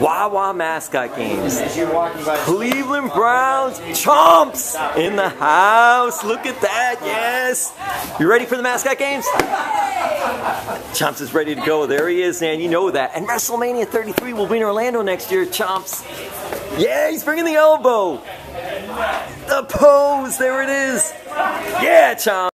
Wawa Mascot games. Cleveland Browns, Chomps in the house. Look at that, yes. You ready for the Mascot games? Chomps is ready to go. There he is, man. You know that. And WrestleMania 33 will be in Orlando next year, Chomps. Yeah, he's bringing the elbow. The pose, there it is. Yeah, Chomps.